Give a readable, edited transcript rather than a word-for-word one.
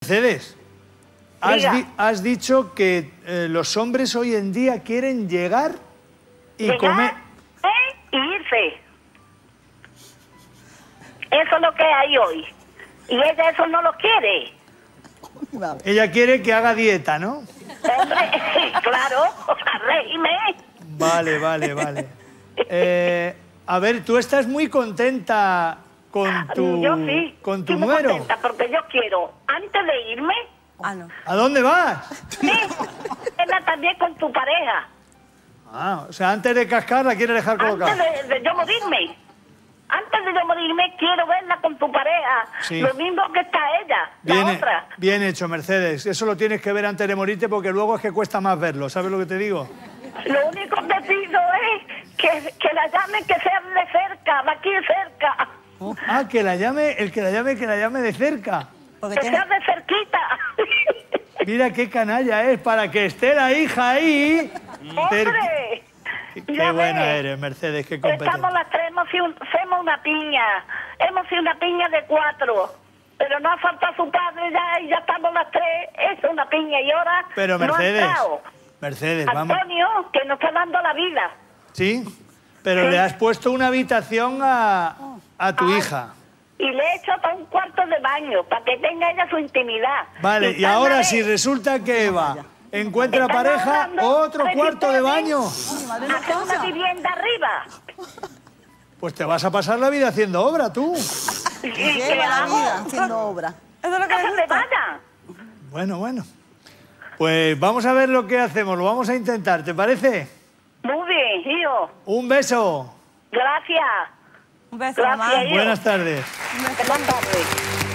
Mercedes, has dicho que los hombres hoy en día quieren llegar y comer... y irse. Eso es lo que hay hoy. Y ella eso no lo quiere. Ella quiere que haga dieta, ¿no? Hombre, claro, régimen. Vale. A ver, tú estás muy contenta con tu, yo sí, con tu estoy muy nuero. contenta porque yo quiero, antes de irme, No. ¿A dónde vas? sí, verla también con tu pareja. O sea, antes de cascar la quieres dejar colocada. Antes de yo morirme. Antes de yo morirme, quiero verla con tu pareja. Sí. Lo mismo que está ella, la otra. Bien hecho, Mercedes. Eso lo tienes que ver antes de morirte porque luego es que cuesta más verlo. ¿Sabes lo que te digo? Lo único que pido es que la llamen, que sea de cerca, de aquí cerca. Que la llame de cerca. Porque Que sea de cerquita. Mira qué canalla es para que esté la hija ahí. ¡Hombre! Qué buena eres, Mercedes, qué competente. Estamos las tres, hacemos una piña. Hemos sido una piña de 4. Pero no ha faltado su padre ya y ya estamos las tres. Es una piña y ahora Pero no ha Mercedes, entrado. Mercedes, vamos. Antonio, que nos está dando la vida. Sí, pero Sí. le has puesto una habitación a tu hija. Y le he hecho hasta un cuarto de baño para que tenga ella su intimidad. Vale, y ahora si resulta que Eva encuentra Están pareja, hablando otro de cuarto de baño. hacer una vivienda arriba. Pues te vas a pasar la vida haciendo obra, tú. ¿Y lleva qué la hago? vida haciendo obra. Eso es lo que ¡Que le se me gusta. vaya! Bueno. Pues vamos a ver lo que hacemos, lo vamos a intentar, ¿te parece? Muy bien, hijo. Un beso. Gracias. Un beso, Gracias, mamá. hijo. Buenas tardes. Buenas tardes.